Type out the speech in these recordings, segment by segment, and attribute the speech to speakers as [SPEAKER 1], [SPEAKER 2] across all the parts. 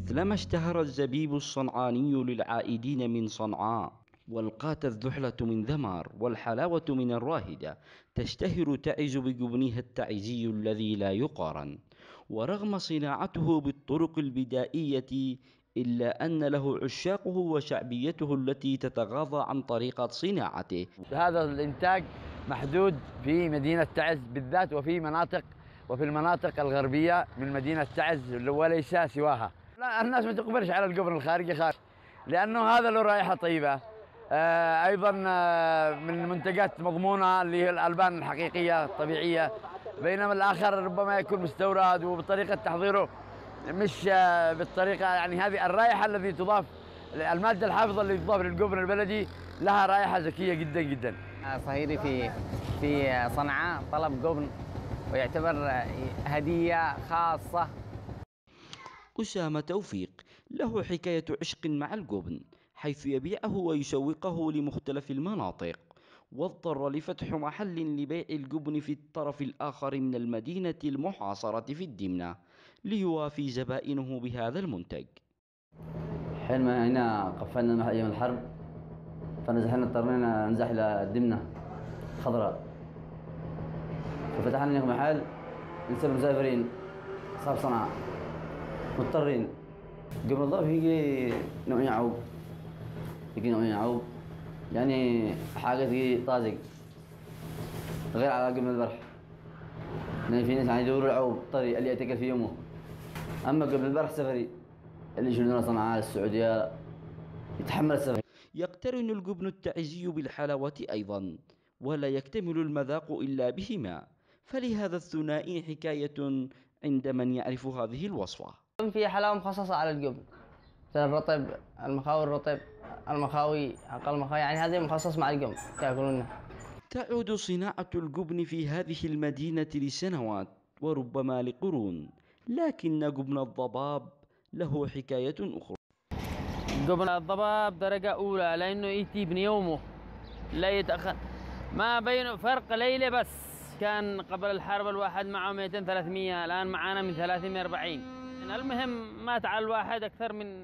[SPEAKER 1] مثلما اشتهر الزبيب الصنعاني للعائدين من صنعاء، والقات الذحلة من ذمار، والحلاوة من الراهدة، تشتهر تعز بجبنها التعزي الذي لا يقارن. ورغم صناعته بالطرق البدائية إلا أن له عشاقه وشعبيته التي تتغاضى عن طريقة صناعته.
[SPEAKER 2] هذا الإنتاج محدود في مدينة تعز بالذات، وفي المناطق الغربية من مدينة تعز وليس سواها. لا، الناس ما تقبلش على الجبن الخارجي خالص، لأنه هذا له رائحة طيبة. أيضا من منتجات مضمونة اللي هي الألبان الحقيقية الطبيعية، بينما الآخر ربما يكون مستورد وبطريقة تحضيره مش بالطريقة، يعني هذه الرائحة التي تضاف، المادة الحافظة اللي تضاف للجبن البلدي لها رائحة ذكية جدا جدا.
[SPEAKER 3] صهيري في صنعاء طلب جبن ويعتبر هدية خاصة.
[SPEAKER 1] أسامة توفيق له حكاية عشق مع الجبن، حيث يبيعه ويسوقه لمختلف المناطق، واضطر لفتح محل لبيع الجبن في الطرف الآخر من المدينة المحاصرة في الدمنة ليوافي زبائنه بهذا المنتج.
[SPEAKER 4] حين ما هنا قفلنا المحل أيام الحرب، فنزحنا اضطرينا ننزح إلى الدمنة خضراء، ففتحنا محل نسبب مسافرين أصحاب صنعاء مضطرين. قبل الضيف يجي نوع يعوب، يعني حاجة تجي طازج غير على قبل البرح، لأن في ناس يعني يدوروا العوب طري اللي يعتكل في يومه، أما قبل البرح سفري اللي يشيلون صنعاء السعودية يتحمل السفر.
[SPEAKER 1] يقترن الجبن التعزي بالحلاوة أيضا، ولا يكتمل المذاق إلا بهما، فلهذا الثنائي حكاية عند من يعرف هذه الوصفة.
[SPEAKER 3] في حلاوة مخصصة على الجبن، مثل الرطب، المخاوي الرطب، المخاوي أقل مخاوي، يعني هذه مخصص مع الجبن تأكلونها.
[SPEAKER 1] تعود صناعة الجبن في هذه المدينة لسنوات وربما لقرون، لكن جبن الضباب له حكاية أخرى.
[SPEAKER 5] جبن الضباب درجة أولى، لأنه يأتي بيومه لا يتأخر، ما بين فرق ليلة بس. كان قبل الحرب الواحد معه 200-300، الآن معانا من 340. المهم مات على الواحد أكثر من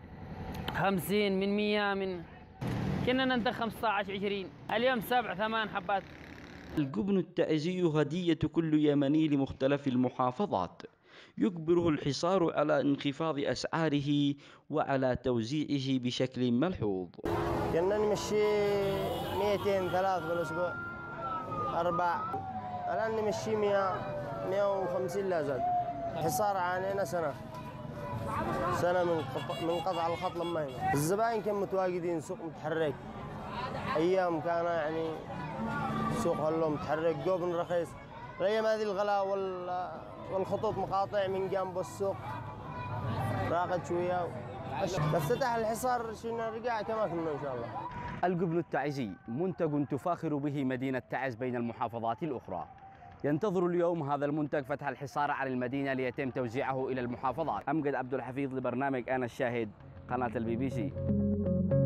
[SPEAKER 5] 50 من 100 كنا ننتج 15-20، اليوم 7-8 حبات.
[SPEAKER 1] الجبن التعزي هدية كل يمني لمختلف المحافظات، يجبره الحصار على انخفاض أسعاره وعلى توزيعه بشكل ملحوظ.
[SPEAKER 6] كنا نمشي 200-3 بالأسبوع 4، الآن نمشي 150 لا زال. حصار عانينا سنة من قطع الخط لما هنا. الزبائن كانوا متواجدين، سوق متحرك، أيام كان يعني سوق هلو متحرك، جبن رخيص. الأيام هذه الغلاء والخطوط مقاطع من جنب السوق راقد شوية، افتتح الحصار شنا رجع كما كنا إن شاء الله.
[SPEAKER 7] الجبن التعزي منتج تفاخر به مدينة تعز بين المحافظات الأخرى. ينتظر اليوم هذا المنتج فتح الحصار عن المدينة ليتم توزيعه إلى المحافظات. أمجد عبد الحفيظ لبرنامج أنا الشاهد، قناة الBBC.